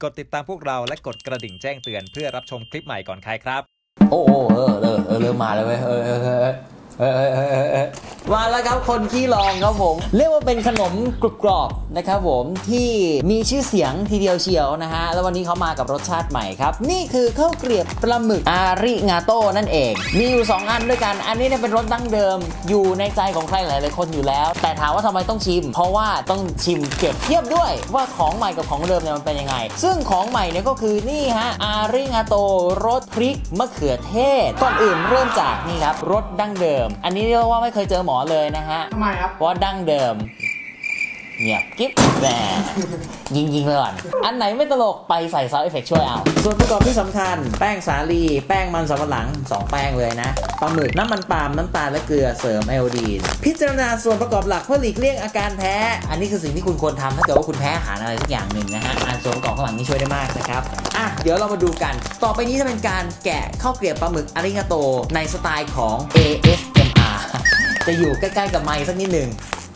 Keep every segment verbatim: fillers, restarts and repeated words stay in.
กดติดตามพวกเราและกดกระดิ่งแจ้งเตือนเพื่อรับชมคลิปใหม่ก่อนใครครับโอ้โหเออเออเออเริ่มมาแล้วเว้ยเออเออเออเออเออเออมาแล้วครับคนขี้ลองครับผมเรียกว่าเป็นขนมกรุบกรอบนะครับผมที่มีชื่อเสียงทีเดียวเชียวนะฮะแล้ววันนี้เขามากับรสชาติใหม่ครับนี่คือข้าวเกรียบปลาหมึกอาริงาโต้นั่นเองมีอยู่สองอันด้วยกันอันนี้เนี่ยเป็นรสดั้งเดิมอยู่ในใจของใครหลายๆคนอยู่แล้วแต่ถามว่าทำไมต้องชิมเพราะว่าต้องชิมเปรียบเทียบด้วยว่าของใหม่กับของเดิมเนี่ยมันเป็นยังไงซึ่งของใหม่เนี่ยก็คือนี่ฮะอาริงาโต้รสพริกมะเขือเทศก่อนอื่นเริ่มจากนี่ครับรสดั้งเดิมอันนี้เรียกว่าไม่เคยเจอหมอเลยนะฮะทำไมครับเพราะดั้งเดิมเงียบกิ๊บแหมยิงยิงเลยก่อนอันไหนไม่ตลกไปใส่ซอสเอฟเฟกต์ช่วยเอาส่วนประกอบที่สำคัญแป้งสาลีแป้งมันสำปะหลังสองแป้งเลยนะปลาหมึกน้ำมันปาล์มน้ำตาลและเกลือเสริมไอโอดีนพิจารณาส่วนประกอบหลักเพื่อหลีกเลี่ยงอาการแพ้อันนี้คือสิ่งที่คุณควรทำถ้าเกิดว่าคุณแพ้อาหารอะไรสักอย่างหนึ่งนะฮะอ่านส่วนประกอบข้างหลังนี้ช่วยได้มากนะครับอ่ะเดี๋ยวเรามาดูกันต่อไปนี้จะเป็นการแกะข้าวเกรียบปลาหมึกอาริงาโตในสไตล์ของ เอ เอส เอ็ม อาร์ จะอยู่ใกล้ๆกับไมค์สักนิดหนึ่ง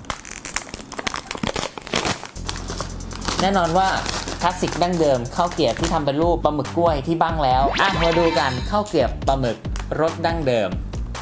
แน่นอนว่าคลาสสิกดั้งเดิมข้าวเกรียบที่ทำเป็นรูปปลาหมึกกล้วยที่บ้างแล้วอ่ะมาดูกันข้าวเกรียบปลาหมึกรสดั้งเดิม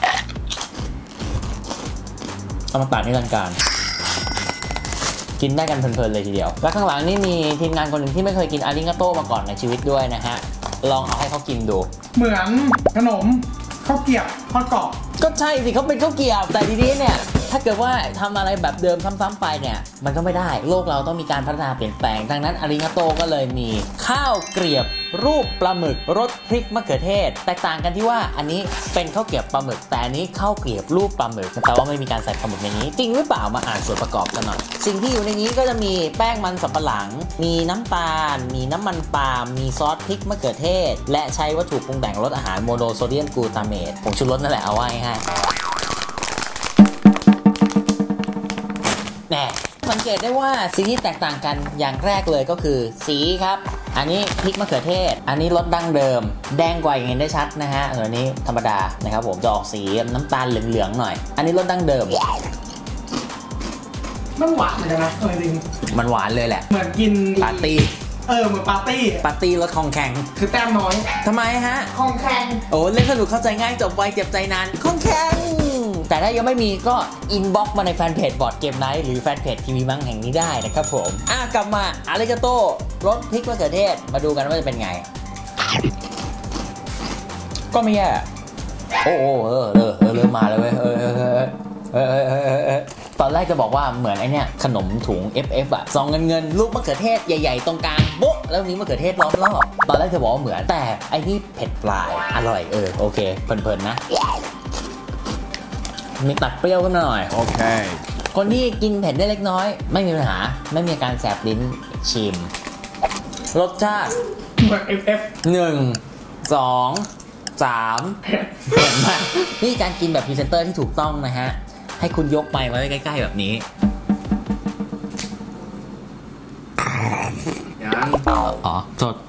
เอามาปาดให้กันการกินได้กันเพลินๆเลยทีเดียวและข้างหลังนี่มีทีมงานคนหนึ่งที่ไม่เคยกินอาริงาโต้มาก่อนในชีวิตด้วยนะฮะลองเอาให้เขากินดูเหมือนขนมข้าวเกรียบทอดกรอบก็ใช่สิเขาเป็นข้าวเกรียบแต่ทีนี้เนี่ยถ้าเกิดว่าทำอะไรแบบเดิมซ้ำๆไปเนี่ยมันก็ไม่ได้โลกเราต้องมีการพัฒนาเปลี่ยนแปลงดังนั้นอาริงาโต้ก็เลยมีข้าวเกรียบรูปปลาหมึกรสพริกมะเขือเทศแตกต่างกันที่ว่าอันนี้เป็นข้าวเกรียบปลาหมึกแต่อันนี้ข้าวเกรียบรูปปลาหมึกแต่ว่าไม่มีการใส่ปลาหมึกในนี้จริงหรือเปล่ามาอ่านส่วนประกอบกันหน่อยสิ่งที่อยู่ในนี้ก็จะมีแป้งมันสำปะหลังมีน้ำตาลมีน้ำมันปาล์มมีซอสพริกมะเขือเทศและใช้วัตถุปรุงแต่งรสอาหารโมโนโซเดียมกลูตาเมตผงชูรสนั่นแหละเอาไว้ให้แน่สังเกตได้ว่าสิ่งที่แตกต่างกันอย่างแรกเลยก็คือสีครับอันนี้พริกมะเขือเทศอันนี้รสดั้งเดิมแดงกว่าอย่างเห็นได้ชัดนะฮะส่วนนี้ธรรมดานะครับผมจะออกสีน้ำตาลเหลืองๆหน่อยอันนี้รสดั้งเดิมมันหวานเหมือนกันนะจริงมันหวานเลยแหละเหมือนกินปาร์ตี้เออเหมือนปาร์ตี้ปาร์ตี้รสคองแข็งคือแต้มน้อยทำไมฮะคองแข็งโอ้เล่นสนุกเข้าใจง่ายจบไวเจ็บใจนานคองแข็งแต่ถ้ายังไม่มีก็อินบ็อกซ์มาในแฟนเพจบอร์ดเกมไนท์หรือแฟนเพจทีวีมังแห่งนี้ได้นะครับผมอ่ะกลับมาอาริกาโต้รสพริกมะเขือเทศมาดูกันว่าจะเป็นไงก็ไม่แย่โอ้โหเออเออเริ่มมาแล้วเว้ยเออเออเออเออเออเออตอนแรกจะบอกว่าเหมือนไอเนี้ยขนมถุง เอฟ เอฟ อะซองเงินเงินลูกมะเขือเทศใหญ่ๆตรงกลางโบ๊ะแล้วมีมะเขือเทศล้อมรอบตอนแรกจะบอกว่าเหมือนแต่ไอนี่เผ็ดปลายอร่อยเออโอเคเพลินๆนะมีตัดเปรี้ยวกันหน่อยโอเคคนที่กินเผ็ดได้เล็กน้อยไม่มีปัญหาไม่มีการแสบลิ้นชิมรสชาติเหมือน เอฟ เอฟหนึ่งสองสามเผ็ดมากนี่การกินแบบพรีเซนเตอร์ที่ถูกต้องนะฮะให้คุณยกไมค์ไว้ใกล้ๆแบบนี้ยังอ๋อสด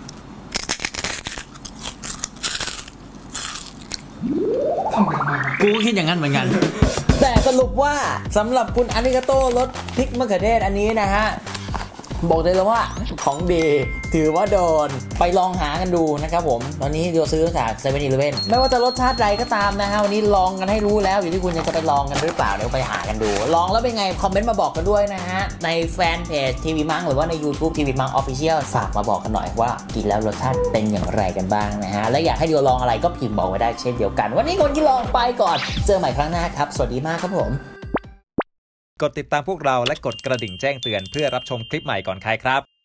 กูคิดอย่างนั้นเหมือนกันแต่สรุปว่าสำหรับคุณอาริกาโต้รสพริกมะเขือเทศอันนี้นะฮะบอกเลยแล้วว่าของดีถือว่าโดนไปลองหากันดูนะครับผมตอนนี้เดี๋ยวซื้อจากเซเว่นอีเลฟเว่นไม่ว่าจะรสชาติใดก็ตามนะฮะวันนี้ลองกันให้รู้แล้วอยู่ที่คุณจะไปลองกันหรือเปล่าเดี๋ยวไปหากันดูลองแล้วเป็นไงคอมเมนต์มาบอกกันด้วยนะฮะในแฟนเพจทีวีมังหรือว่าใน YouTube ทีวีมัง Official ฝากมาบอกกันหน่อยว่ากินแล้วรสชาติเป็นอย่างไรกันบ้างนะฮะและอยากให้เดี๋ยวลองอะไรก็พิมพ์บอกไว้ได้เช่นเดียวกันวันนี้คนที่ลองไปก่อนเจอใหม่ครั้งหน้าครับสวัสดีมากครับผมกดติดตามพวกเราและกดกระดิ่งแจ้งเตือนเพื่อรับชมคลิปใหม่ก่อนใครครับ